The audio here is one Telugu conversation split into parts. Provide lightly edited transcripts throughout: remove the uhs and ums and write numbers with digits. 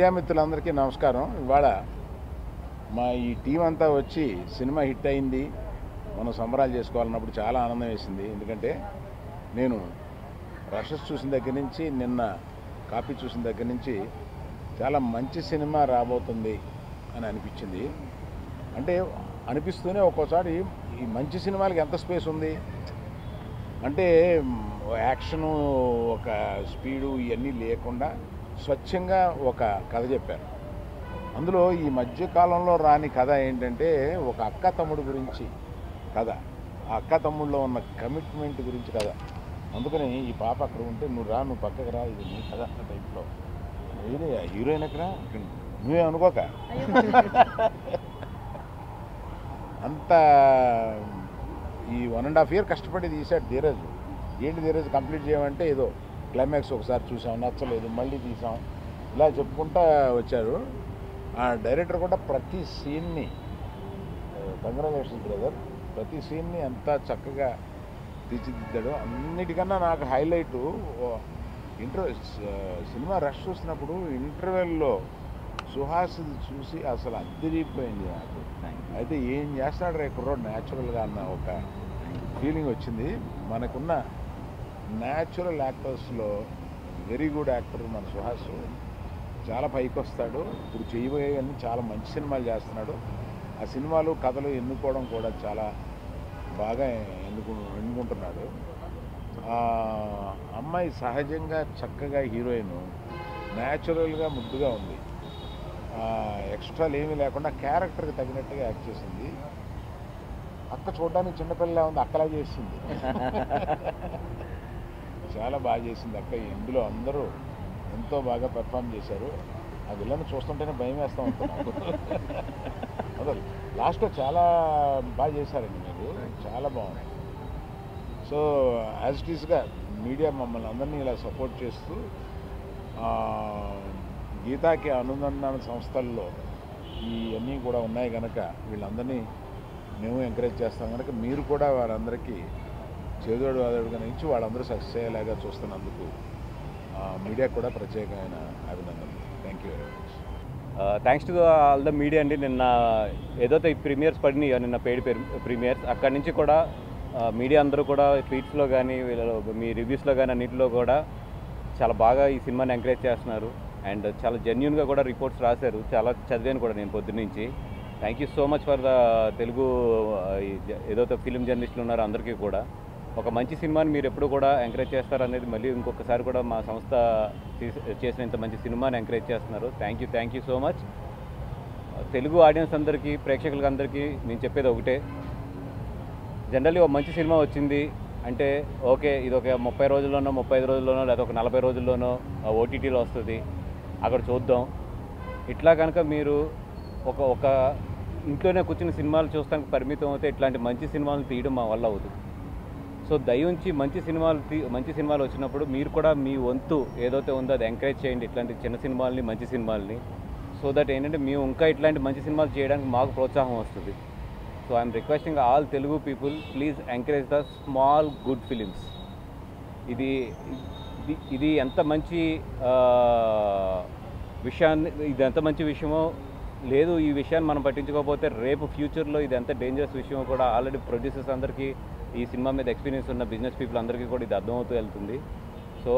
మీడియా మిత్రులందరికీ నమస్కారం. ఇవాళ మా ఈ టీం అంతా వచ్చి సినిమా హిట్ అయింది, మనం సంబరాలు చేసుకోవాలన్నప్పుడు చాలా ఆనందం వేసింది. ఎందుకంటే నేను రషెస్ చూసిన దగ్గర నుంచి, నిన్న కాపీ చూసిన దగ్గర నుంచి చాలా మంచి సినిమా రాబోతుంది అని అనిపించింది. అంటే అనిపిస్తూనే ఒక్కోసారి ఈ మంచి సినిమాలకి ఎంత స్పేస్ ఉంది అంటే, యాక్షను, ఒక స్పీడు ఇవన్నీ లేకుండా స్వచ్ఛంగా ఒక కథ చెప్పారు. అందులో ఈ మధ్యకాలంలో రాని కథ ఏంటంటే, ఒక అక్క తమ్ముడు గురించి కథ. ఆ అక్క తమ్ముళ్ళలో ఉన్న కమిట్మెంట్ గురించి కథ. అందుకని ఈ పాప అక్కడ ఉంటే, నువ్వు పక్కకు రా, ఇది నీ కథ అన్న టైప్లో. ఏది హీరోయిన్ అక్కడ నువ్వే అనుకోక అంత ఈ 1.5 year కష్టపడి తీశాడు ధీరజ్. ఏంటి ధీరజ్ కంప్లీట్ చేయమంటే, ఏదో క్లైమాక్స్ ఒకసారి చూసాం, నచ్చలేదు, మళ్ళీ తీసాం, ఇలా చెప్పుకుంటా వచ్చారు. ఆ డైరెక్టర్ కూడా ప్రతి సీన్ని, కంగ్రాచులేషన్స్ బ్రదర్, ప్రతి సీన్ని అంతా చక్కగా తీర్చిదిద్దాడు. అన్నిటికన్నా నాకు హైలైటు సినిమా రష్ చూసినప్పుడు ఇంటర్వెల్లో సుహాస్ చూసి అసలు అద్దరిపోయింది నాకు. అయితే ఏం చేస్తాడు రే కుర్రోడు న్యాచురల్గా అన్న ఒక ఫీలింగ్ వచ్చింది. మనకున్న న్యాచురల్ యాక్టర్స్లో వెరీ గుడ్ యాక్టర్ మన సుహాస్. చాలా పైకి వస్తాడు. ఇప్పుడు చేయబోయేవన్నీ చాలా మంచి సినిమాలు చేస్తున్నాడు. ఆ సినిమాలు కథలు ఎన్నుకోవడం కూడా చాలా బాగా ఎన్నుకుంటున్నాడు. అమ్మాయి సహజంగా చక్కగా హీరోయిన్, న్యాచురల్గా ముద్దుగా ఉంది. ఎక్స్ట్రాలు ఏమీ లేకుండా క్యారెక్టర్కి తగినట్టుగా యాక్ట్ చేసింది. అక్క చూడడానికి చిన్నపిల్ల ఉంది, అక్కలా చేసింది. చాలా బాగా చేసింది అక్క. ఇందులో అందరూ ఎంతో బాగా పెర్ఫామ్ చేశారు. ఆ విలన్ చూస్తుంటేనే భయం వేస్తూ ఉంటున్నాను. అసలు లాస్ట్లో చాలా బాగా చేశారండి మీరు, చాలా బాగుంది. సో యాజ్ ఇట్ ఈస్గా మీడియా మమ్మల్ని అందరినీ ఇలా సపోర్ట్ చేస్తూ, గీతాకి అనుబంధ సంస్థల్లో ఇవన్నీ కూడా ఉన్నాయి కనుక వీళ్ళందరినీ మేము ఎంకరేజ్ చేస్తాం కనుక మీరు కూడా వారందరికీ చేదోడు వాదోడుగా నుంచి వాళ్ళందరూ సక్సెస్ అయ్యేలాగా చూస్తున్నందుకు మీడియా కూడా ప్రత్యేకమైన అభినందనలు. Thank you very much. Thanks to all the media అండి. నిన్న ఏదైతే ఈ ప్రీమియర్స్ పడినాయో, నిన్న పెయిడ్ ప్రీమియర్స్, అక్కడి నుంచి కూడా మీడియా అందరూ కూడా ట్వీట్స్లో కానీ మీ రివ్యూస్లో కానీ అన్నింటిలో కూడా చాలా బాగా ఈ సినిమాని ఎంకరేజ్ చేస్తున్నారు. అండ్ చాలా జెన్యున్గా కూడా రిపోర్ట్స్ రాశారు. చాలా చదివాను కూడా నేను పొద్దున్నుంచి. Thank you so much for the Telugu ఏదైతే ఫిలిం జర్నలిస్టులు ఉన్నారో అందరికీ కూడా. ఒక మంచి సినిమాని మీరు ఎప్పుడు కూడా ఎంకరేజ్ చేస్తారనేది మళ్ళీ ఇంకొకసారి కూడా మా సంస్థ చేసిన ఇంత మంచి సినిమాని ఎంకరేజ్ చేస్తున్నారు. Thank you so much. Telugu audience అందరికీ, ప్రేక్షకులకి అందరికీ నేను చెప్పేది ఒకటే, జనరల్లీ ఒక మంచి సినిమా వచ్చింది అంటే ఓకే, ఇది ఒక 30 రోజుల్లోనో 35 రోజుల్లోనో లేదా ఒక 40 రోజుల్లోనో ఓటీటీలో వస్తుంది, అక్కడ చూద్దాం. ఇట్లా కనుక మీరు ఒక ఇంట్లోనే కూర్చుని సినిమాలు చూస్తానికి పరిమితం అయితే ఇట్లాంటి మంచి సినిమాలు తీయడం మా వల్ల అవుతుంది. సో దయించి మంచి సినిమాలు వచ్చినప్పుడు మీరు కూడా మీ వంతు ఏదైతే ఉందో అది ఎంకరేజ్ చేయండి, ఇట్లాంటి చిన్న సినిమాలని, మంచి సినిమాలని. సో దట్ ఏంటంటే మేము ఇంకా ఇట్లాంటి మంచి సినిమాలు చేయడానికి మాకు ప్రోత్సాహం వస్తుంది. So I'm requesting all Telugu people, please encourage the small good films. ఇది ఎంత మంచి విషయమో లేదు, ఈ విషయాన్ని మనం పట్టించుకోకపోతే రేపు ఫ్యూచర్లో ఇది ఎంత డేంజరస్ విషయమో కూడా ఆల్రెడీ ప్రొడ్యూసర్స్ అందరికీ, ఈ సినిమా మీద ఎక్స్పీరియన్స్ ఉన్న బిజినెస్ పీపుల్ అందరికీ కూడా ఇది అర్థమవుతూ వెళ్తుంది. సో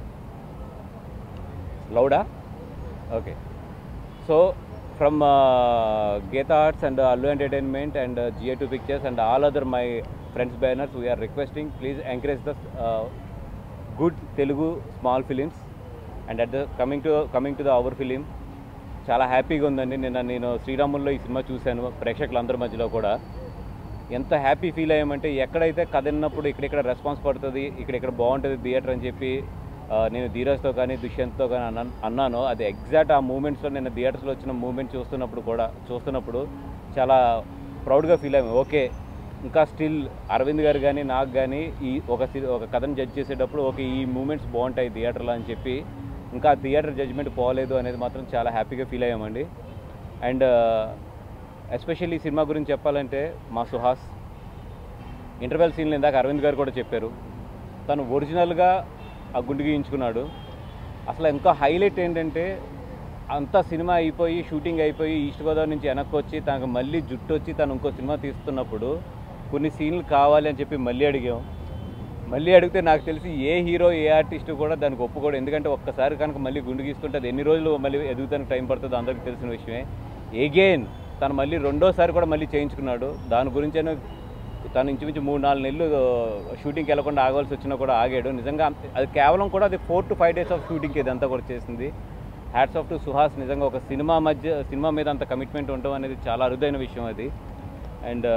లౌడా okay. So from Geetha Arts and Allu Entertainment and GA2 Pictures and all other my friends banners, we are requesting please encourage the good Telugu small films. And at the coming to the our film, చాలా హ్యాపీగా ఉందండి. నేను శ్రీరాముల్లో ఈ సినిమా చూశాను. ప్రేక్షకులందరి మధ్యలో కూడా ఎంత హ్యాపీ ఫీల్ అయ్యామంటే, ఎక్కడైతే కథ విన్నప్పుడు ఇక్కడిక్కడ రెస్పాన్స్ పడుతుంది, ఇక్కడిక్కడ బాగుంటుంది థియేటర్ అని చెప్పి నేను ధీరజ్తో కానీ దుష్యంత్తో కానీ అన్నాను. అది ఎగ్జాక్ట్ ఆ మూమెంట్స్లో నేను థియేటర్స్లో వచ్చిన మూమెంట్ చూస్తున్నప్పుడు చాలా ప్రౌడ్గా ఫీల్ అయ్యాము. ఓకే, ఇంకా స్టిల్ అరవింద్ గారు కానీ నాకు కానీ ఈ ఒక కథను జడ్జ్ చేసేటప్పుడు ఓకే ఈ మూమెంట్స్ బాగుంటాయి థియేటర్లో అని చెప్పి, ఇంకా థియేటర్ జడ్జ్మెంట్ పోలేదు అనేది మాత్రం చాలా హ్యాపీగా ఫీల్ అయ్యామండి. అండ్ ఎస్పెషల్లీ ఈ సినిమా గురించి చెప్పాలంటే, మా సుహాస్ ఇంటర్వెల్ సీన్లు ఇందాక అరవింద్ గారు కూడా చెప్పారు, తను ఒరిజినల్గా ఆ గుండు గీయించుకున్నాడు. అసలు ఇంకా హైలైట్ ఏంటంటే అంతా సినిమా అయిపోయి షూటింగ్ అయిపోయి ఈస్ట్ గోదావరి నుంచి వెనక్కి వచ్చి తనకు మళ్ళీ జుట్టు వచ్చి తను ఇంకో సినిమా తీస్తున్నప్పుడు కొన్ని సీన్లు కావాలి అని చెప్పి మళ్ళీ అడిగాం. మళ్ళీ అడిగితే నాకు తెలిసి ఏ హీరో ఏ ఆర్టిస్టు కూడా దానికి ఒప్పుకోడు. ఎందుకంటే ఒక్కసారి కనుక మళ్ళీ గుండు గీసుకుంటే అది ఎన్ని రోజులు మళ్ళీ ఎదుగుతానికి టైం పడుతుందో అందరికీ తెలిసిన విషయమే. ఎగైన్ తను మళ్ళీ రెండోసారి కూడా మళ్ళీ చేయించుకున్నాడు. దాని గురించైనా తను ఇంచుమించు 3-4 నెలలు షూటింగ్కి వెళ్ళకుండా ఆగవలసి వచ్చినా కూడా ఆగాడు. నిజంగా అది కేవలం కూడా అది 4 to 5 days ఆఫ్ షూటింగ్కి ఇదంతా కూడా చేసింది. Hats off to Suhas. నిజంగా ఒక సినిమా మీద అంత కమిట్మెంట్ ఉండడం అనేది చాలా అరుదైన విషయం అది. అండ్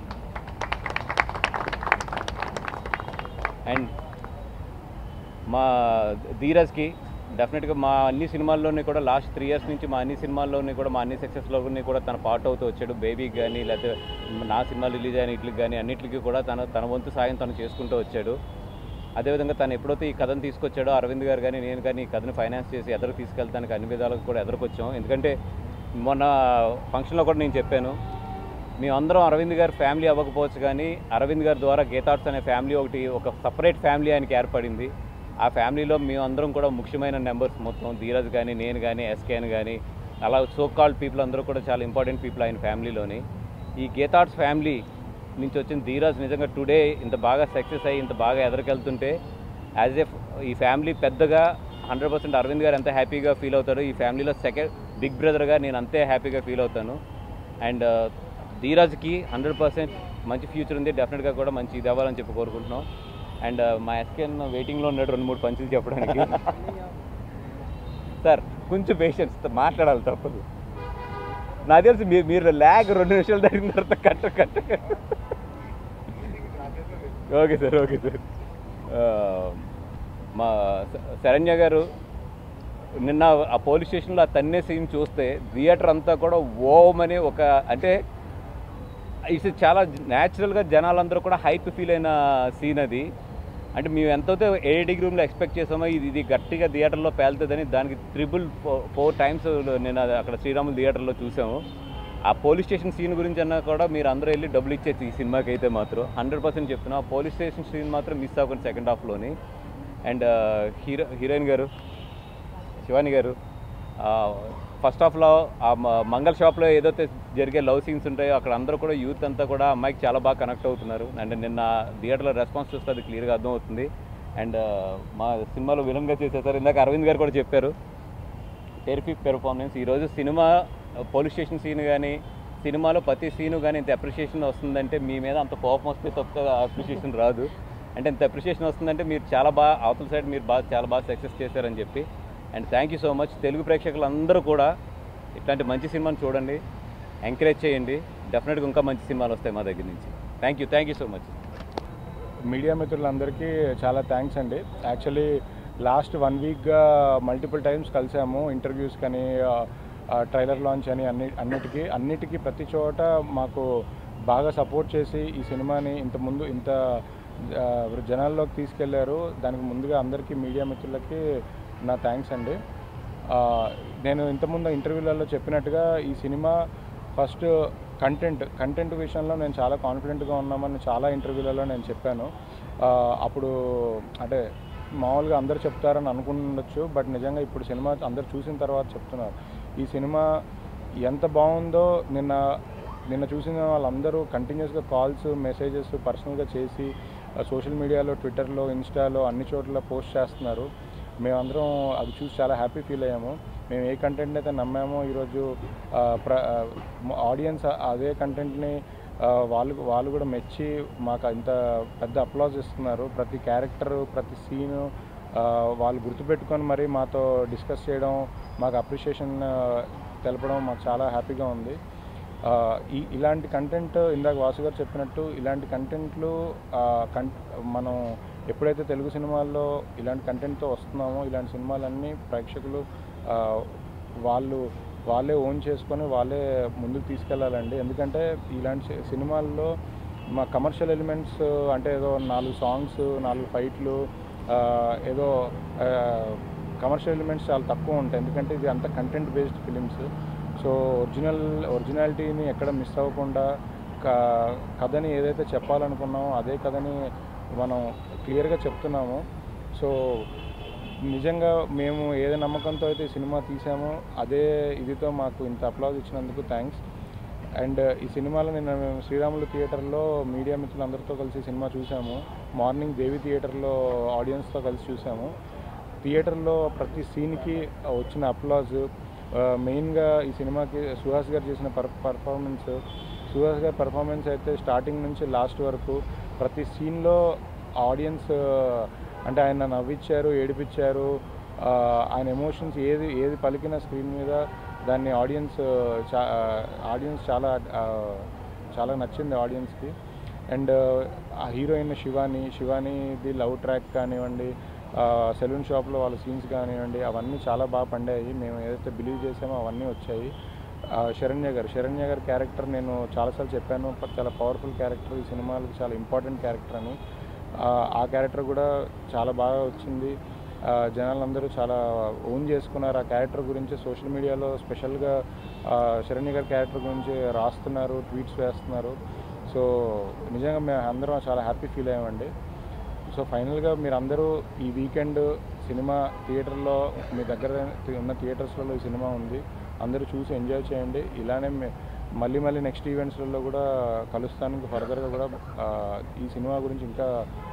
మా ధీరజ్కి డెఫినెట్గా మా అన్ని సినిమాల్లోని కూడా లాస్ట్ 3 years నుంచి మా అన్ని సినిమాల్లోని కూడా మా అన్ని సక్సెస్లోని కూడా తన పార్ట్ అవుతూ వచ్చాడు. బేబీకి కానీ లేకపోతే నా సినిమా రిలీజ్ అయిన ఇట్లకి కానీ అన్నింటికి కూడా తన వంతు సాయం తను చేసుకుంటూ వచ్చాడు. అదేవిధంగా తను ఎప్పుడైతే ఈ కథను తీసుకొచ్చాడో అరవింద్ గారు కానీ నేను కానీ ఈ కథను ఫైనాన్స్ చేసి ఎదురు తీసుకెళ్తానికి అన్ని విధాలకు కూడా ఎదురుకొచ్చాం. ఎందుకంటే మొన్న ఫంక్షన్లో కూడా నేను చెప్పాను, మేమందరం అరవింద్ గారు ఫ్యామిలీ అవ్వకపోవచ్చు కానీ అరవింద్ గారి ద్వారా గీతార్ట్స్ అనే ఫ్యామిలీ ఒక సపరేట్ ఫ్యామిలీ ఆయనకి ఏర్పడింది. ఆ ఫ్యామిలీలో మేమందరం కూడా ముఖ్యమైన మెంబర్స్ మొత్తం. ధీరజ్ కానీ నేను కానీ ఎస్కేన్ కానీ అలా సో కాల్డ్ పీపుల్ అందరూ కూడా చాలా ఇంపార్టెంట్ పీపుల్ ఆయన ఫ్యామిలీలోని. ఈ గీతార్ట్స్ ఫ్యామిలీ నుంచి వచ్చిన ధీరజ్ నిజంగా టుడే ఇంత బాగా సక్సెస్ అయ్యి ఇంత బాగా ఎదరికెళ్తుంటే యాజ్ ఎ ఈ ఫ్యామిలీ పెద్దగా 100% అరవింద్ గారు ఎంత హ్యాపీగా ఫీల్ అవుతారు, ఈ ఫ్యామిలీలో సెకండ్ బిగ్ బ్రదర్గా నేను అంతే హ్యాపీగా ఫీల్ అవుతాను. అండ్ ధీరజ్కి 100% మంచి ఫ్యూచర్ ఉంది. డెఫినెట్గా కూడా మంచి ఇది అవ్వాలని చెప్పి కోరుకుంటున్నాం. అండ్ మా ఎస్కేన్ వెయిటింగ్లో ఉన్నాడు 2-3 పంచులు చెప్పడానికి. సార్ కొంచెం పేషెన్స్, మాట్లాడాలి తప్పదు. నాకు తెలిసి మీరు ల్యాగ్ 2 నిమిషాలు జరిగిన తర్వాత కట్ట. Okay sir. మా శరణ్య గారు నిన్న ఆ పోలీస్ స్టేషన్లో ఆ తన్నే సీన్ చూస్తే థియేటర్ అంతా కూడా ఓమని ఒక అంటే ఇది చాలా న్యాచురల్గా జనాలందరూ కూడా హైప్ ఫీల్ అయిన సీన్ అది. అంటే మేము ఎంతైతే ఎడిటింగ్ రూమ్లో ఎక్స్పెక్ట్ చేసామో ఇది గట్టిగా థియేటర్లో పేలుతుందని దానికి 4 times నేను అక్కడ శ్రీరాములు థియేటర్లో చూసాము. ఆ పోలీస్ స్టేషన్ సీన్ గురించి అన్నా కూడా మీరు అందరూ వెళ్ళి డబ్బులు ఇచ్చేసి ఈ సినిమాకి అయితే మాత్రం 100% చెప్తున్నాం. ఆ పోలీస్ స్టేషన్ సీన్ మాత్రం మిస్ అవ్వకండి సెకండ్ హాఫ్లోని. అండ్ హీరోయిన్ గారు శివాని గారు ఫస్ట్ హాఫ్లో ఆ మంగళ షాప్లో ఏదైతే జరిగే లవ్ సీన్స్ ఉంటాయో అక్కడ అందరూ కూడా యూత్ అంతా కూడా అమ్మాయికి చాలా బాగా కనెక్ట్ అవుతున్నారు. అండ్ నిన్న థియేటర్లో రెస్పాన్స్ చూస్తే అది క్లియర్గా అర్థమవుతుంది. అండ్ మా సినిమాలో విలన్గా చేసేసారు. ఇందాక అరవింద్ గారు కూడా చెప్పారు టెరిఫిక్ పెర్ఫార్మెన్స్. ఈరోజు సినిమా పోలీస్ స్టేషన్ సీన్ కానీ సినిమాలో ప్రతి సీను కానీ ఇంత అప్రిషియేషన్ వస్తుందంటే మీ మీద అంత కోపం వస్తే తప్ప అప్రిషియేషన్ రాదు. అంటే ఇంత అప్రిషియేషన్ వస్తుందంటే మీరు చాలా బాగా అవతల సైడ్ మీరు చాలా బాగా సక్సెస్ చేశారని చెప్పి. And thank you so much. Telugu ప్రేక్షకులందరూ కూడా ఇట్లాంటి మంచి సినిమాని చూడండి, ఎంకరేజ్ చేయండి. డెఫినెట్గా ఇంకా మంచి సినిమాలు వస్తాయి మా దగ్గర నుంచి. Thank you so much. Media మిత్రులందరికీ చాలా థ్యాంక్స్ అండి. యాక్చువల్లీ లాస్ట్ 1 weekగా మల్టిపుల్ టైమ్స్ కలిసాము, ఇంటర్వ్యూస్ కానీ ట్రైలర్ లాంచ్ అని అన్నిటికీ ప్రతి చోట మాకు బాగా సపోర్ట్ చేసి ఈ సినిమాని ఇంత జనాల్లోకి తీసుకెళ్లారు. దానికి ముందుగా అందరికీ మీడియా మిత్రులకి నా థ్యాంక్స్ అండి. నేను ఇంతకుముందు ఇంటర్వ్యూలలో చెప్పినట్టుగా ఈ సినిమా ఫస్ట్ కంటెంట్ విషయంలో నేను చాలా కాన్ఫిడెంట్గా ఉన్నామని చాలా ఇంటర్వ్యూలలో నేను చెప్పాను. అప్పుడు అంటే మామూలుగా అందరు చెప్తారని అనుకుండొచ్చు, బట్ నిజంగా ఇప్పుడు సినిమా అందరు చూసిన తర్వాత చెప్తున్నారు ఈ సినిమా ఎంత బాగుందో. నిన్న చూసిన వాళ్ళందరూ కంటిన్యూస్గా కాల్స్ మెసేజెస్ పర్సనల్గా చేసి సోషల్ మీడియాలో ట్విట్టర్లో ఇన్స్టాలో అన్ని చోట్ల పోస్ట్ చేస్తున్నారు. మేమందరం అది చూసి చాలా హ్యాపీ ఫీల్ అయ్యాము. మేము ఏ కంటెంట్ అయితే నమ్మామో ఈరోజు ఆడియన్స్ అదే కంటెంట్ని వాళ్ళు కూడా మెచ్చి మాకు ఇంత పెద్ద అప్లాజ్ ఇస్తున్నారు. ప్రతి క్యారెక్టరు ప్రతి సీను వాళ్ళు గుర్తుపెట్టుకొని మరి మాతో డిస్కస్ చేయడం, మాకు అప్రిషియేషన్ తెలపడం మాకు చాలా హ్యాపీగా ఉంది. ఇలాంటి కంటెంట్ ఇందాక వాసు గారు చెప్పినట్టు ఇలాంటి కంటెంట్లు మనం ఎప్పుడైతే తెలుగు సినిమాల్లో ఇలాంటి కంటెంట్తో వస్తున్నామో ఇలాంటి సినిమాలన్నీ ప్రేక్షకులు వాళ్ళే ఓన్ చేసుకొని వాళ్ళే ముందుకు తీసుకెళ్ళాలండి. ఎందుకంటే ఇలాంటి సినిమాల్లో మా కమర్షియల్ ఎలిమెంట్స్ అంటే ఏదో 4 సాంగ్స్ 4 ఫైట్లు ఏదో కమర్షియల్ ఎలిమెంట్స్ చాలా తక్కువ ఉంటాయి. ఎందుకంటే ఇది అంతా కంటెంట్ బేస్డ్ ఫిలిమ్స్. సో ఒరిజినాలిటీని ఎక్కడ మిస్ అవ్వకుండా కథని ఏదైతే చెప్పాలనుకున్నామో అదే కథని మనం క్లియర్గా చెప్తున్నాము. సో నిజంగా మేము ఏదే నమ్మకంతో అయితే సినిమా తీసామో అదే ఇదితో మాకు ఇంత అప్లాజ్ ఇచ్చినందుకు థ్యాంక్స్. అండ్ ఈ సినిమాలో నిన్న మేము శ్రీరాములు థియేటర్లో మీడియా మిత్రులందరితో కలిసి సినిమా చూసాము. మార్నింగ్ దేవి థియేటర్లో ఆడియన్స్తో కలిసి చూసాము. థియేటర్లో ప్రతి సీన్కి వచ్చిన అప్లాజ్, మెయిన్గా ఈ సినిమాకి సుహాస్ గారు చేసిన సుహాస్ గారి పర్ఫార్మెన్స్ అయితే స్టార్టింగ్ నుంచి లాస్ట్ వరకు ప్రతి సీన్లో ఆడియన్స్ అంటే ఆయన నవ్వించారు, ఏడిపించారు. ఆయన ఎమోషన్స్ ఏది పలికిన స్క్రీన్ మీద దాన్ని ఆడియన్స్ చాలా నచ్చింది ఆడియన్స్కి. అండ్ ఆ హీరోయిన్ శివానీది లవ్ ట్రాక్ కానివ్వండి, సెలూన్ షాప్లో వాళ్ళ సీన్స్ కానివ్వండి, అవన్నీ చాలా బాగా పండాయి. మేము ఏదైతే బిలీవ్ చేసామో అవన్నీ వచ్చాయి. శరణ్య గారి క్యారెక్టర్ నేను చాలాసార్లు చెప్పాను, చాలా పవర్ఫుల్ క్యారెక్టర్, ఈ సినిమాలకు చాలా ఇంపార్టెంట్ క్యారెక్టర్ అని. ఆ క్యారెక్టర్ కూడా చాలా బాగా వచ్చింది. జనాలందరూ చాలా ఓన్ చేసుకున్నారు ఆ క్యారెక్టర్ గురించి. సోషల్ మీడియాలో స్పెషల్గా శరణ్య గారి క్యారెక్టర్ గురించి రాస్తున్నారు, ట్వీట్స్ వేస్తున్నారు. సో నిజంగా మేము అందరం చాలా హ్యాపీ ఫీల్ అయ్యామండి. సో ఫైనల్గా మీరందరూ ఈ వీకెండ్ సినిమా థియేటర్లో మీ దగ్గర ఉన్న థియేటర్స్లలో ఈ సినిమా ఉంది, అందరూ చూసి ఎంజాయ్ చేయండి. ఇలానే మళ్ళీ నెక్స్ట్ ఈవెంట్స్లలో కూడా కలుస్తానికి ఫర్దర్గా కూడా ఈ సినిమా గురించి ఇంకా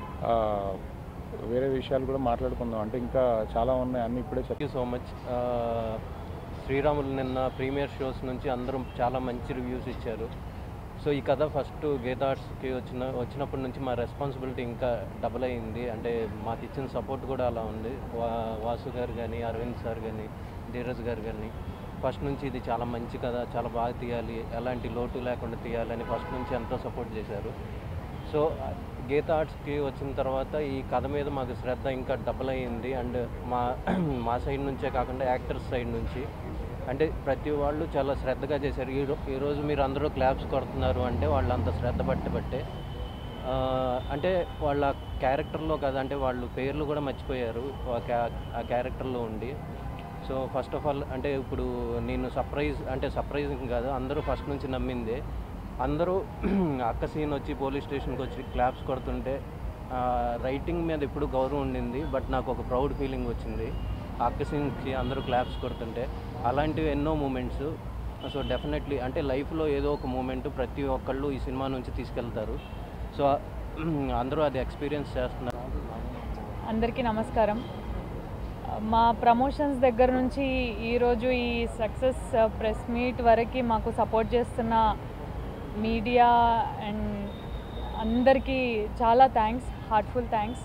వేరే విషయాలు కూడా మాట్లాడుకుందాం. అంటే ఇంకా చాలా ఉన్నాయి, అన్నీ ఇప్పుడే thank you so much. Sriramulu నిన్న ప్రీమియర్ షోస్ నుంచి అందరూ చాలా మంచి రివ్యూస్ ఇచ్చారు. సో ఈ కథ ఫస్ట్ గీతా ఆర్ట్స్కి వచ్చినప్పటి నుంచి మా రెస్పాన్సిబిలిటీ ఇంకా డబుల్ అయింది. అంటే మాకు ఇచ్చిన సపోర్ట్ కూడా అలా ఉంది. వాసు గారు కానీ, అరవింద్ సార్ కానీ, ధీరజ్ గారు కానీ ఫస్ట్ నుంచి ఇది చాలా మంచి కథ, చాలా బాగా తీయాలి, ఎలాంటి లోటు లేకుండా తీయాలని ఫస్ట్ నుంచి ఎంతో సపోర్ట్ చేశారు. సో గీతా ఆర్ట్స్కి వచ్చిన తర్వాత ఈ కథ మీద మాకు శ్రద్ధ ఇంకా డబుల్ అయ్యింది. అండ్ మా సైడ్ నుంచే కాకుండా యాక్టర్స్ సైడ్ నుంచి అంటే ప్రతి వాళ్ళు చాలా శ్రద్ధగా చేశారు. ఈరోజు మీరు అందరూ క్లాప్స్ కొడుతున్నారు అంటే వాళ్ళు అంత శ్రద్ధ బట్టే అంటే వాళ్ళ క్యారెక్టర్లో కదా, అంటే వాళ్ళు పేర్లు కూడా మర్చిపోయారు ఆ క్యారెక్టర్లో ఉండి. సో ఫస్ట్ ఆఫ్ ఆల్ అంటే ఇప్పుడు నేను సర్ప్రైజింగ్ కాదు, అందరూ ఫస్ట్ నుంచి నమ్మిందే. అందరూ అక్క సీన్ వచ్చి పోలీస్ స్టేషన్కి వచ్చి క్లాప్స్ కొడుతుంటే రైటింగ్ మీద ఎప్పుడు గౌరవం ఉండింది, బట్ నాకు ఒక ప్రౌడ్ ఫీలింగ్ వచ్చింది ఆ అక్క సీన్కి అందరూ క్లాప్స్ కొడుతుంటే. అలాంటివి ఎన్నో మూమెంట్స్. సో డెఫినెట్లీ అంటే లైఫ్లో ఏదో ఒక మూమెంట్ ప్రతి ఒక్కళ్ళు ఈ సినిమా నుంచి తీసుకెళ్తారు. సో అందరూ అది ఎక్స్పీరియన్స్ చేస్తున్నారు. అందరికీ నమస్కారం. మా ప్రమోషన్స్ దగ్గర నుంచి ఈరోజు ఈ సక్సెస్ ప్రెస్ మీట్ వరకు మాకు సపోర్ట్ చేస్తున్న మీడియా అండ్ అందరికీ చాలా థ్యాంక్స్, హార్ట్ఫుల్ థ్యాంక్స్.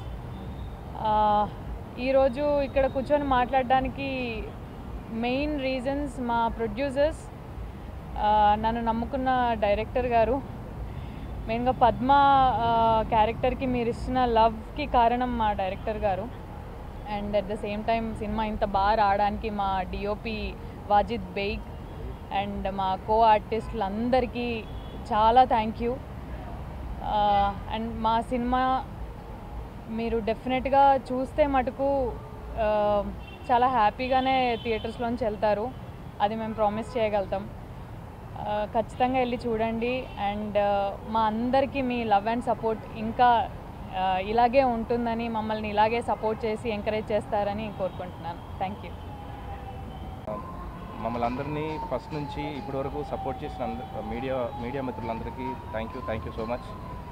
ఈరోజు ఇక్కడ కూర్చొని మాట్లాడడానికి మెయిన్ రీజన్స్ మా ప్రొడ్యూసర్స్, నన్ను నమ్ముకున్న డైరెక్టర్ గారు, మెయిన్గా పద్మ క్యారెక్టర్కి మీరు ఇచ్చిన లవ్కి కారణం మా director garu. And at the same time cinema ఇంత బాగా రావడానికి మా డిఓపి వాజిద్ బేగ్ అండ్ మా కో ఆర్టిస్టులందరికీ చాలా థ్యాంక్ యూ. అండ్ మా సినిమా మీరు డెఫినెట్గా చూస్తే మటుకు చాలా హ్యాపీగానే థియేటర్స్లోంచి వెళ్తారు, అది మేము ప్రామిస్ చేయగలుగుతాం. ఖచ్చితంగా వెళ్ళి చూడండి. అండ్ మా అందరికీ మీ లవ్ అండ్ సపోర్ట్ ఇంకా ఇలాగే ఉంటుందని, మమ్మల్ని ఇలాగే సపోర్ట్ చేసి ఎంకరేజ్ చేస్తారని కోరుకుంటున్నాను. Thank you. మమ్మల్ని అందరినీ ఫస్ట్ నుంచి ఇప్పటి వరకు సపోర్ట్ చేసిన మీడియా మిత్రులందరికీ థ్యాంక్ యూ సో మచ్.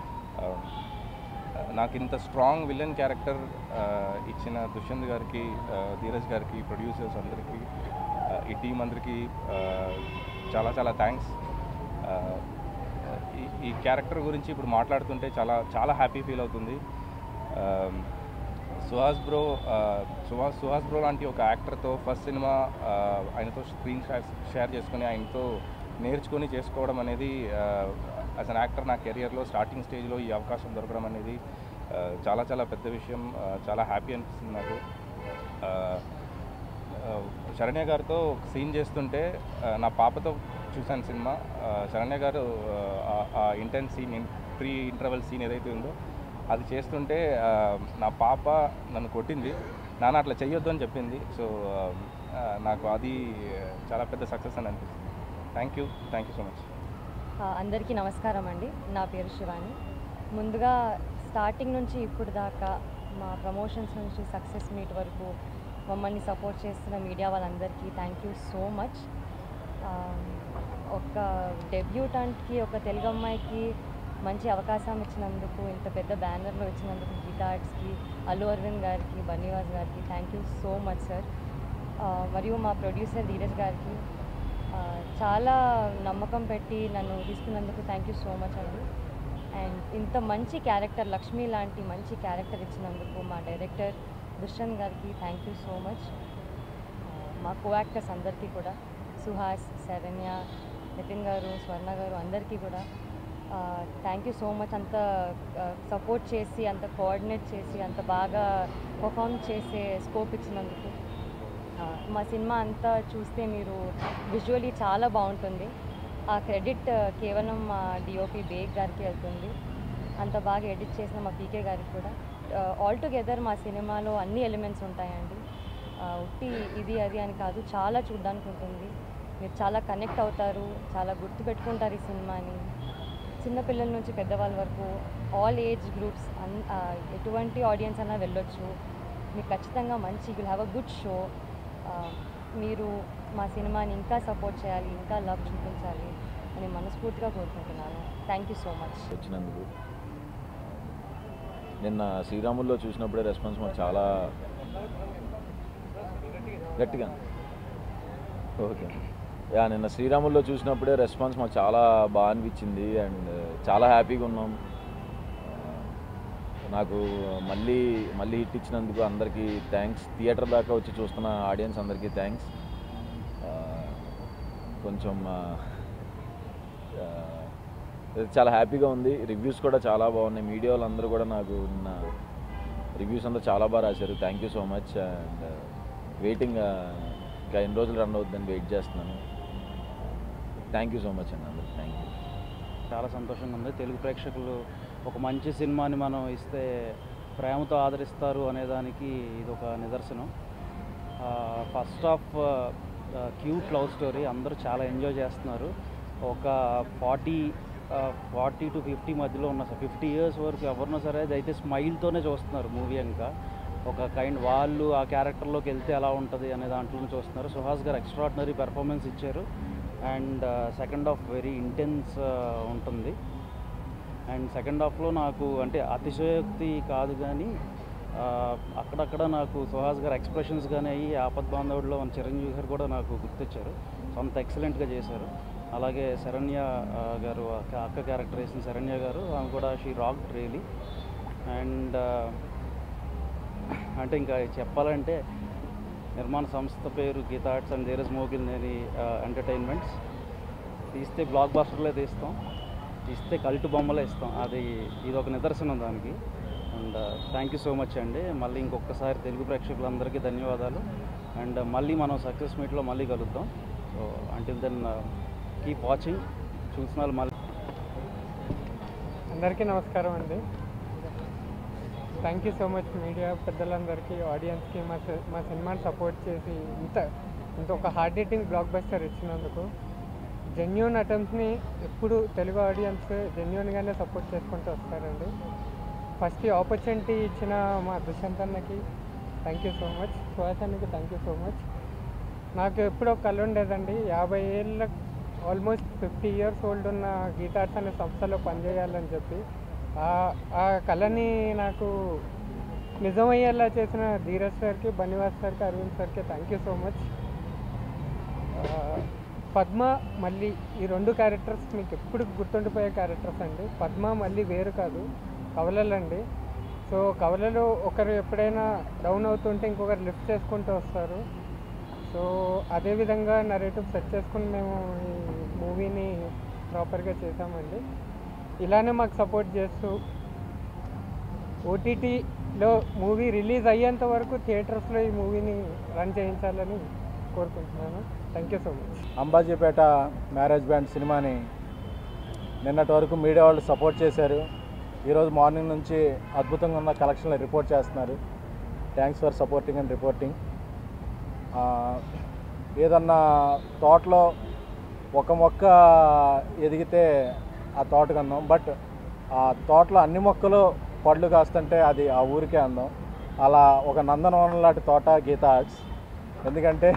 నాకు ఇంత స్ట్రాంగ్ విలన్ క్యారెక్టర్ ఇచ్చిన దుష్యంత్ గారికి, ధీరజ్ గారికి, ప్రొడ్యూసర్స్ అందరికీ, ఈ టీం అందరికీ చాలా థ్యాంక్స్. ఈ క్యారెక్టర్ గురించి ఇప్పుడు మాట్లాడుతుంటే చాలా హ్యాపీ ఫీల్ అవుతుంది. సుహాస్ బ్రో లాంటి ఒక యాక్టర్తో ఫస్ట్ సినిమా ఆయనతో స్క్రీన్ షేర్ చేసుకొని ఆయనతో నేర్చుకొని చేసుకోవడం అనేది యాజ్ అన్ యాక్టర్ నా కెరియర్లో స్టార్టింగ్ స్టేజ్లో ఈ అవకాశం దొరకడం అనేది చాలా పెద్ద విషయం. చాలా హ్యాపీ అనిపిస్తుంది నాకు. శరణ్య గారితో ఒక సీన్ చేస్తుంటే నా పాపతో చూశాను సినిమా. శరణ్య గారు ఆ intense scene, pre interval scene ఏదైతే ఉందో అది చేస్తుంటే నా పాప నన్ను కొట్టింది, నాన్న అట్లా చెయ్యొద్దు అని చెప్పింది. సో నాకు అది చాలా పెద్ద సక్సెస్ అని అనిపిస్తుంది. Thank you so much. అందరికీ నమస్కారం అండి. నా పేరు శివాని. ముందుగా స్టార్టింగ్ నుంచి ఇప్పుడు దాకా మా ప్రమోషన్స్ నుంచి సక్సెస్ మీట్ వరకు మమ్మల్ని సపోర్ట్ చేస్తున్న మీడియా వాళ్ళందరికీ థ్యాంక్ యూ సో మచ్. ఒక డెబ్యూటెంట్కి, ఒక తెలుగు అమ్మాయికి మంచి అవకాశం ఇచ్చినందుకు, ఇంత పెద్ద బ్యానర్లో ఇచ్చినందుకు గీతా ఆర్ట్స్కి, అల్లు అరవింద్ గారికి, బన్నీవాస్ గారికి thank you so much sir. మరియు మా ప్రొడ్యూసర్ ధీరజ్ గారికి చాలా నమ్మకం పెట్టి నన్ను తీసుకున్నందుకు థ్యాంక్ యూ సో మచ్ అండి. అండ్ ఇంత మంచి క్యారెక్టర్, లక్ష్మి లాంటి మంచి క్యారెక్టర్ ఇచ్చినందుకు మా డైరెక్టర్ దుష్యంత్ గారికి థ్యాంక్ యూ సో మచ్. మా కో యాక్టర్స్ అందరికీ కూడా, సుహాస్, శరణ్య, నితిన్ గారు, స్వర్ణ గారు అందరికీ కూడా థ్యాంక్ యూ సో మచ్. అంత సపోర్ట్ చేసి, అంత కోఆర్డినేట్ చేసి, అంత బాగా పర్ఫామ్ చేసే స్కోప్ ఇచ్చినందుకు. మా సినిమా అంతా చూస్తే మీరు విజువల్లీ చాలా బాగుంటుంది. ఆ క్రెడిట్ కేవలం మా డిఓపి బేగ్ గారికి వెళ్తుంది. అంత బాగా ఎడిట్ చేసిన మా పీకే గారికి కూడా. ఆల్ టుగెదర్ మా సినిమాలో అన్ని ఎలిమెంట్స్ ఉంటాయండి. ఉట్టి ఇది అది అని కాదు, చాలా చూడడానికి ఉంటుంది. మీరు చాలా కనెక్ట్ అవుతారు, చాలా గుర్తుపెట్టుకుంటారు ఈ సినిమాని. చిన్నపిల్లల నుంచి పెద్దవాళ్ళ వరకు ఆల్ ఏజ్ గ్రూప్స్, ఎటువంటి ఆడియన్స్ అన్నా వెళ్ళొచ్చు. మీకు ఖచ్చితంగా మంచి, will have a good show. మీరు మా సినిమాని ఇంకా సపోర్ట్ చేయాలి, ఇంకా లవ్ చూపించాలి అని మనస్ఫూర్తిగా కోరుకుంటున్నాను. Thank you so much. వచ్చినందుకు నిన్న శ్రీరాముల్లో చూసినప్పుడే రెస్పాన్స్ మాకు చాలా గట్టిగా ఓకే నిన్న శ్రీరాముల్లో చూసినప్పుడే రెస్పాన్స్ మాకు చాలా బాగా అనిపించింది. అండ్ చాలా హ్యాపీగా ఉన్నాం. నాకు మళ్ళీ హిట్ ఇచ్చినందుకు అందరికీ థ్యాంక్స్. థియేటర్ దాకా వచ్చి చూస్తున్న ఆడియన్స్ అందరికీ థ్యాంక్స్. కొంచెం చాలా హ్యాపీగా ఉంది. రివ్యూస్ కూడా చాలా బాగున్నాయి. మీడియా వాళ్ళందరూ కూడా నాకు నిన్న రివ్యూస్ అంతా చాలా బాగా రాశారు. Thank you so much. And waiting, ఇంకా ఎన్ని రోజులు రన్ అవుతుందని వెయిట్ చేస్తున్నాను. థ్యాంక్ యూ సో మచ్ అండి అందరికి. Thank you. చాలా సంతోషంగా ఉంది. తెలుగు ప్రేక్షకులు ఒక మంచి సినిమాని మనం ఇస్తే ప్రేమతో ఆదరిస్తారు అనేదానికి ఇది ఒక నిదర్శనం. First half cute love story, అందరూ చాలా ఎంజాయ్ చేస్తున్నారు. ఒక 40 to 50 మధ్యలో ఉన్న 50 years వరకు ఎవరినో సరే అయితే స్మైల్తోనే చూస్తున్నారు మూవీ. ఇంకా ఒక వాళ్ళు ఆ క్యారెక్టర్లోకి వెళ్తే ఎలా ఉంటుంది అనే దాంట్లోనే చూస్తున్నారు. సుహాస్ గారు ఎక్స్ట్రాడినరీ పెర్ఫార్మెన్స్ ఇచ్చారు. And second half very intense ఉంటుంది. అండ్ సెకండ్ హాఫ్లో నాకు అంటే అతిశయోక్తి కాదు కానీ అక్కడక్కడ నాకు సుహాస్ గారు ఎక్స్ప్రెషన్స్ కానీ అయ్యి ఆపద్ బాంధవుడిలో మన చిరంజీవి గారు కూడా నాకు గుర్తొచ్చారు. సో అంత ఎక్సలెంట్గా చేశారు. అలాగే శరణ్య గారు, అక్క క్యారెక్టర్ వేసిన శరణ్య గారు, ఆమె కూడా షీ రాక్డ్ రియలీ. అండ్ అంటే ఇంకా చెప్పాలంటే నిర్మాణ సంస్థ పేరు గీతా ఆర్ట్స్ అండ్ ధీరజ్ మోగిల్నేని ఎంటర్టైన్మెంట్స్. తీస్తే బ్లాక్ బస్టర్లే తీస్తాం, తీస్తే కల్టు బొమ్మలే ఇస్తాం. ఇది ఒక నిదర్శనం దానికి. And thank you so much అండి. మళ్ళీ ఇంకొకసారి తెలుగు ప్రేక్షకులందరికీ ధన్యవాదాలు. అండ్ మళ్ళీ మనం సక్సెస్ మీట్లో మళ్ళీ కలుద్దాం. So until then keep watching. చూసిన వాళ్ళు మళ్ళీ. అందరికీ నమస్కారం అండి. Thank you so much media పెద్దలందరికీ, ఆడియన్స్కి మా సినిమాని సపోర్ట్ చేసి ఇంత ఒక హార్డ్ హిట్టింగ్ బ్లాక్ బస్టర్ ఇచ్చినందుకు. జెన్యూన్ అటెంప్ట్ని ఎప్పుడు తెలుగు ఆడియన్స్ జెన్యూన్గానే సపోర్ట్ చేసుకుంటూ వస్తారండి. ఫస్ట్ ఈ ఆపర్చునిటీ ఇచ్చిన మా దుష్యంత్ అన్నకి thank you so much. Suhas అన్నకి థ్యాంక్ యూ సో మచ్. నాకు ఎప్పుడో కళ ఉండేదండి, 50 ఏళ్ళ ఆల్మోస్ట్ 50 years ఓల్డ్ ఉన్న గీతా ఆర్ట్స్ అనే సంస్థలో పనిచేయాలని చెప్పి. ఆ కళని నాకు నిజమయ్యేలా చేసిన ధీరజ్ సార్కి, బన్నీవాస్ సార్కి, అరవింద్ సార్కి thank you so much. Padma, మళ్ళీ ఈ 2 క్యారెక్టర్స్ మీకు ఎప్పుడు గుర్తుండిపోయే క్యారెక్టర్స్ అండి. పద్మ మళ్ళీ వేరు కాదు, కవలలండి. సో కవలలో ఒకరు ఎప్పుడైనా డౌన్ అవుతుంటే ఇంకొకరు లిఫ్ట్ చేసుకుంటూ వస్తారు. సో అదేవిధంగా నరేటివ్ సెట్ చేసుకుని మేము ఈ మూవీని ప్రాపర్గా చేసామండి. ఇలానే మాకు సపోర్ట్ చేస్తూ ఓటీటీలో మూవీ రిలీజ్ అయ్యేంత వరకు థియేటర్స్లో ఈ మూవీని రన్ చేయించాలని కోరుకుంటున్నాను. Thank you so much. Ambajipeta marriage band సినిమాని నిన్నటి వరకు మీడియా వాళ్ళు సపోర్ట్ చేశారు. ఈరోజు మార్నింగ్ నుంచి అద్భుతంగా ఉన్న కలెక్షన్లు రిపోర్ట్ చేస్తున్నారు. Thanks for supporting and reporting. ఏదన్నా తోటలో ఒక మొక్క ఎదిగితే ఆ తోటకు అందం, బట్ ఆ తోటలో అన్ని మొక్కలు పళ్ళు కాస్తుంటే అది ఆ ఊరికే అందం. అలా ఒక నందనవనం లాంటి తోట గీతా ఆర్ట్స్. ఎందుకంటే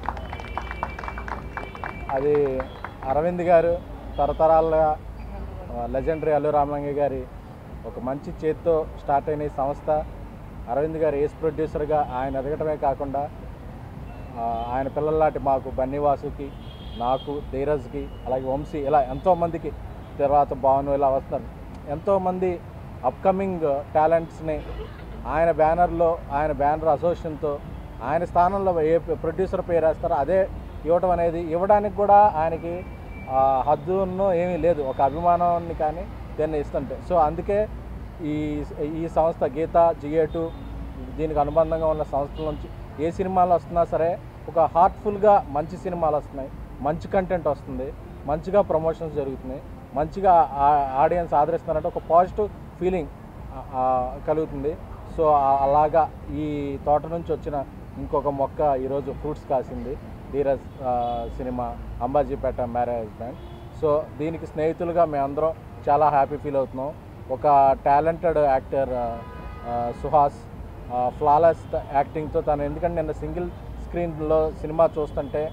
అది అరవింద్ గారు తరతరాలుగా లెజెండరీ అల్లు రామలింగయ్య గారి ఒక మంచి చేత్తో స్టార్ట్ అయిన ఈ సంస్థ. అరవింద్ గారు ఏస్ ప్రొడ్యూసర్గా ఆయన ఎదగటమే కాకుండా ఆయన పిల్లల్లాంటి మాకు బన్నీవాసుకి, నాకు, ధీరజ్కి, అలాగే వంశీ, ఇలా ఎంతోమందికి, తర్వాత భావను, ఇలా వస్తారు ఎంతోమంది అప్కమింగ్ టాలెంట్స్ని ఆయన బ్యానర్లో, ఆయన బ్యానర్ అసోసియేషన్తో ఆయన స్థానంలో ఏ ప్రొడ్యూసర్ పేరు వేస్తారో అదే ఇవ్వడం అనేది, ఇవ్వడానికి కూడా ఆయనకి హద్దును ఏమీ లేదు, ఒక అభిమానాన్ని కానీ దీన్ని ఇస్తుంటే. సో అందుకే ఈ సంస్థ గీతా, GA2 దీనికి అనుబంధంగా ఉన్న సంస్థల నుంచి ఏ సినిమాలు వస్తున్నా సరే ఒక హార్ట్ఫుల్గా మంచి సినిమాలు వస్తున్నాయి, మంచి కంటెంట్ వస్తుంది, మంచిగా ప్రమోషన్స్ జరుగుతున్నాయి, మంచిగా ఆడియన్స్ ఆదరిస్తున్నారంటే ఒక పాజిటివ్ ఫీలింగ్ కలుగుతుంది. సో అలాగా ఈ తోట నుంచి వచ్చిన ఇంకొక మొక్క ఈరోజు ఫ్రూట్స్ కాసింది, Dheeraj cinema Ambajipeta marriage band. So దీనికి స్నేహితులుగా మేమందరం చాలా హ్యాపీ ఫీల్ అవుతున్నాం. ఒక టాలెంటెడ్ యాక్టర్ సుహాస్ ఫ్లాలెస్ యాక్టింగ్తో తను, ఎందుకంటే నిన్న సింగిల్ స్క్రీన్లో సినిమా చూస్తుంటే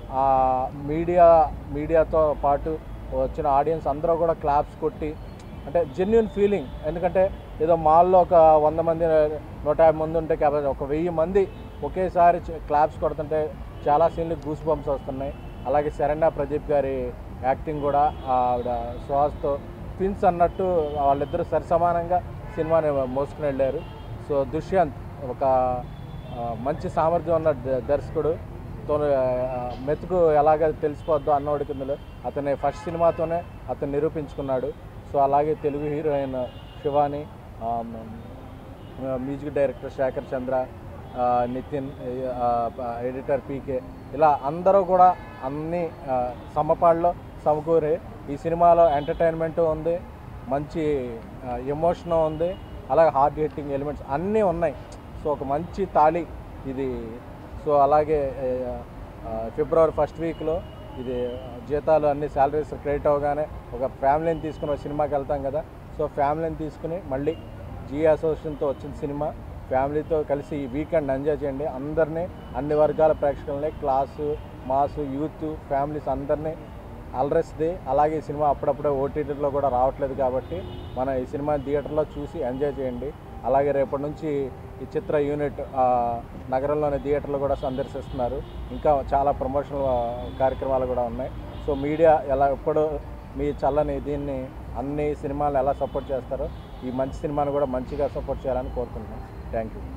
మీడియాతో పాటు వచ్చిన ఆడియన్స్ అందరూ కూడా క్లాప్స్ కొట్టి, అంటే జెన్యున్ ఫీలింగ్. ఎందుకంటే ఏదో మాల్లో ఒక 100 మంది 150 మంది ఉంటే కాబట్టి ఒక 1000 మంది ఒకేసారి క్లాప్స్ కొడుతుంటే చాలా సీన్లు గూస్ బంప్స్ వస్తున్నాయి. అలాగే శరణ్య ప్రదీప్ గారి యాక్టింగ్ కూడా ఆవిడ సుహాస్తో ట్విన్స్ అన్నట్టు వాళ్ళిద్దరూ సరిసమానంగా సినిమాని మోసుకుని వెళ్ళారు. సో దుష్యంత్ ఒక మంచి సామర్థ్యం ఉన్న దర్శకుడు, మెతుకు ఎలాగ తెలిసిపోద్దో అన్నోడి కిందలో అతని ఫస్ట్ సినిమాతోనే అతను నిరూపించుకున్నాడు. సో అలాగే Telugu heroine Shivani, music director Shekar Chandra, Nithin, editor PK, ఇలా అందరూ కూడా అన్ని సమపాళ్ళలో సమకూరి ఈ సినిమాలో ఎంటర్టైన్మెంట్ ఉంది, మంచి ఎమోషన్ ఉంది, అలాగే హార్ట్ హిట్టింగ్ ఎలిమెంట్స్ అన్నీ ఉన్నాయి. సో ఒక మంచి తాళి ఇది. సో అలాగే ఫిబ్రవరి ఫస్ట్ వీక్లో ఇది జీతాలు అన్ని శాలరీస్ క్రెడిట్ అవగానే ఒక ఫ్యామిలీని తీసుకుని ఒక సినిమాకి వెళ్తాం కదా. సో ఫ్యామిలీని తీసుకుని మళ్ళీ GA అసోసియేషన్తో వచ్చిన సినిమా, ఫ్యామిలీతో కలిసి ఈ వీకెండ్ ఎంజాయ్ చేయండి. అందరినీ, అన్ని వర్గాల ప్రేక్షకులని, క్లాసు, మాసు, యూత్, ఫ్యామిలీస్ అందరినీ అలరిస్తుంది. అలాగే ఈ సినిమా అప్పుడప్పుడే OTTలో కూడా రావట్లేదు కాబట్టి మన ఈ సినిమా థియేటర్లో చూసి ఎంజాయ్ చేయండి. అలాగే రేపటి నుంచి ఈ చిత్ర యూనిట్ నగరంలోని థియేటర్లు కూడా సందర్శిస్తున్నారు. ఇంకా చాలా ప్రమోషనల్ కార్యక్రమాలు కూడా ఉన్నాయి. సో మీడియా ఎలా ఎప్పుడు మీ చల్లని దీన్ని అన్ని సినిమాలు ఎలా సపోర్ట్ చేస్తారో ఈ మంచి సినిమాను కూడా మంచిగా సపోర్ట్ చేయాలని కోరుకుంటున్నాను. Thank you.